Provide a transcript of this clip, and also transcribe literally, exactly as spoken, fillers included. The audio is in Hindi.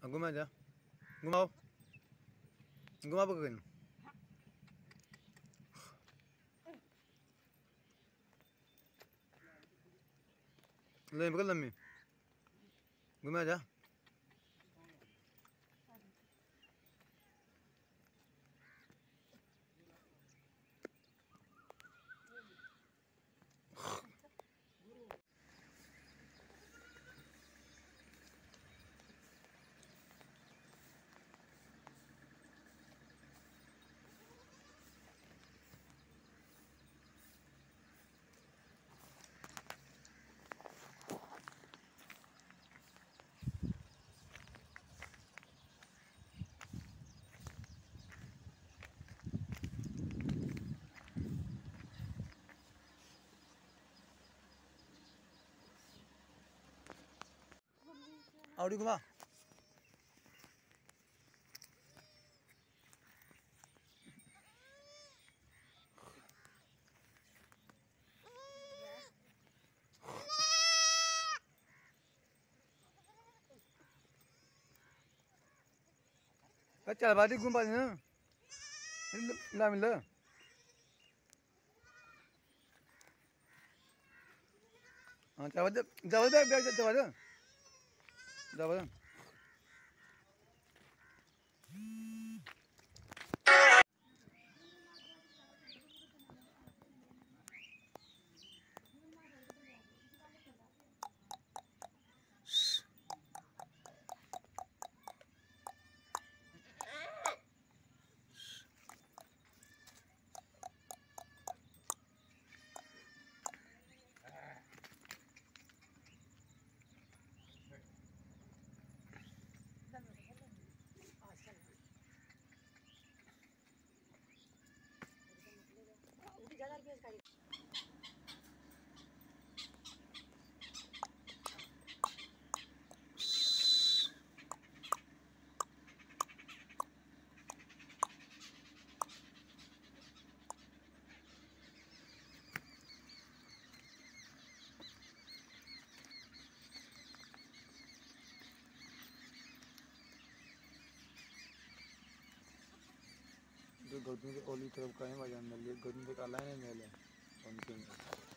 घुमा जा घुमाओ घुमा पकड़ ले पकड़ लम्बी घुमा जा आवड़ी घुमा चल बाटी घूम पाती ना मिला मिला हाँ चावल चावल बैग बैग चावल चावल जो गर्दन के ओली तरफ का है वजन मिल गया गर्दन के काला है मेले उनके